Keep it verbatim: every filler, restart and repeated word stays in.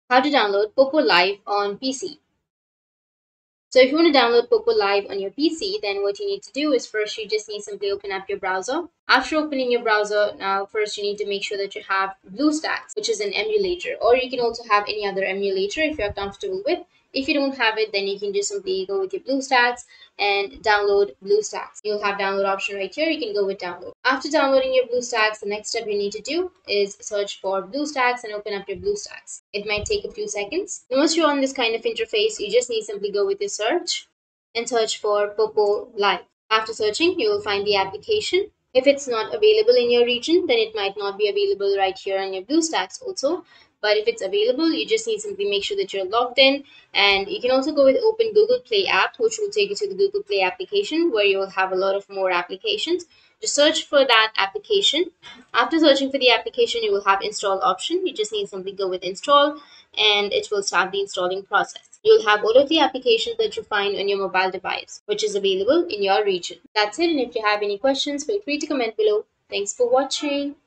How to download Poppo Live on P C. So if you want to download Poppo Live on your P C, then what you need to do is first you just need simply open up your browser. After opening your browser, now first you need to make sure that you have BlueStacks, which is an emulator, or you can also have any other emulator if you're comfortable with. If you don't have it, then you can just simply go with your BlueStacks and download BlueStacks. You'll have download option right here. You can go with download. After downloading your BlueStacks, the next step you need to do is search for BlueStacks and open up your BlueStacks. It might take a few seconds. Once you're on this kind of interface, you just need simply go with your search and search for Poppo Live. After searching, you will find the application. If it's not available in your region, then it might not be available right here on your BlueStacks also. But if it's available, you just need to simply make sure that you're logged in. And you can also go with Open Google Play app, which will take you to the Google Play application where you will have a lot of more applications. Just search for that application. After searching for the application, you will have install option. You just need to simply go with install and it will start the installing process. You'll have all of the applications that you find on your mobile device, which is available in your region. That's it. And if you have any questions, feel free to comment below. Thanks for watching.